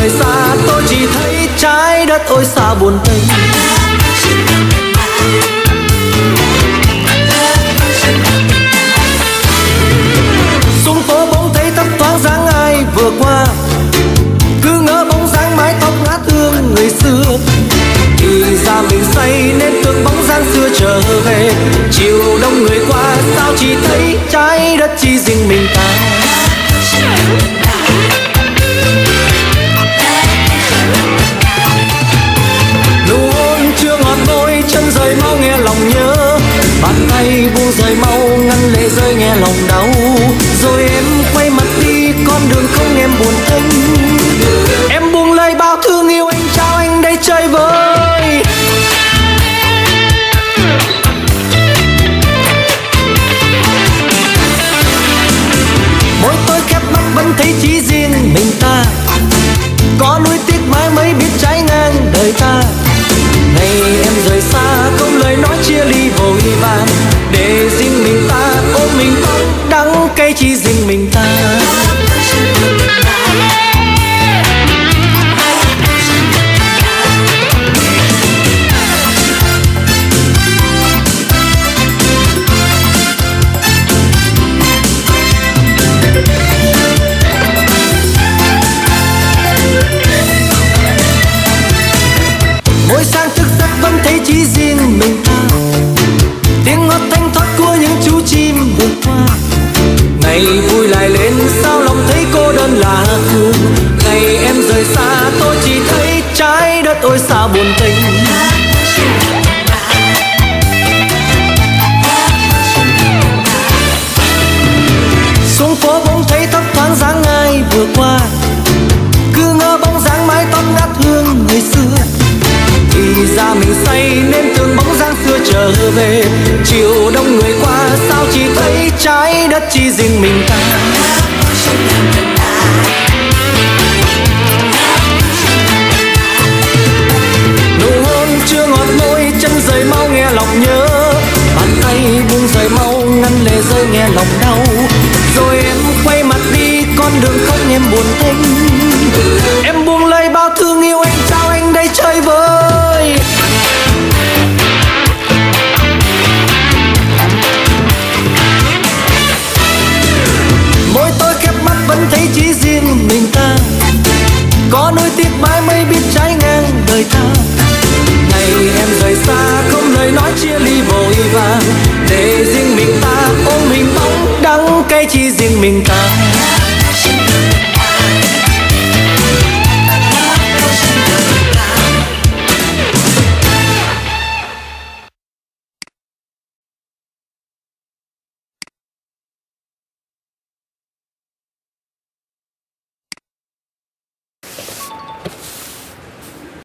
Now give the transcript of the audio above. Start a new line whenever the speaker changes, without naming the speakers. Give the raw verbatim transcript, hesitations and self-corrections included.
rời xa tôi chỉ thấy trái đất ôi xa buồn tênh. Xuống phố bỗng thấy thấp thoáng dáng ai vừa qua, cứ ngỡ bóng dáng mái tóc ngát hương người xưa. Thì ra mình say nên tưởng bóng dáng xưa trở về. Chiều đông người qua sao chỉ thấy trái đất chỉ riêng mình ta. Nụ hôn chưa ngọt môi, chân rời mau nghe lòng nhớ. Bàn tay buông rời mau, ngăn lệ rơi nghe lòng đau. Rồi em quay mặt đi, con đường không em buồn tênh. Em buông lời bao thương yêu anh trao anh đây chơi vơi. Môi tôi khép mắt vẫn thấy chỉ riêng mình ta. Có nuối tiếc mãi mới biết trái ngang đời ta. Ngày em rời xa không lời nói chia ly vội vàng. Để riêng mình ta ôm mình bóng đắng cay chỉ riêng mình ta. Mỗi sáng thức giấc vẫn thấy chỉ riêng mình ta. Tiếng hót thanh thoát của những chú chim vượt qua. Ngày vui lại lên sao lòng thấy cô đơn lạ thường. Ngày em rời xa tôi chỉ thấy trái đất ôi xa buồn tênh. Xuống phố bỗng thấy thấp thoáng dáng ai vừa qua, cứ ngỡ bóng dáng mái tóc ngát hương người xưa. Thì ra mình say nên tưởng bóng dáng xưa trở về. Chiều đông người qua sao chỉ thấy trái đất chỉ riêng mình ta. Nụ hôn chưa ngọt môi, chân rời mau nghe lòng nhớ. Bàn tay buông rời mau, ngăn lệ rơi nghe lòng đau. Rồi em quay mặt đi, con đường không em buồn tênh. Em buông lời bao thương yêu anh trao anh đây chơi vơi. Môi tôi khép mắt vẫn thấy chỉ riêng mình ta. Có nuối tiếc mãi mới biết trái ngang đời ta. Ngày em rời xa không lời nói chia ly vội vàng. Để riêng mình ta ôm hình bóng đắng cay chỉ riêng mình ta.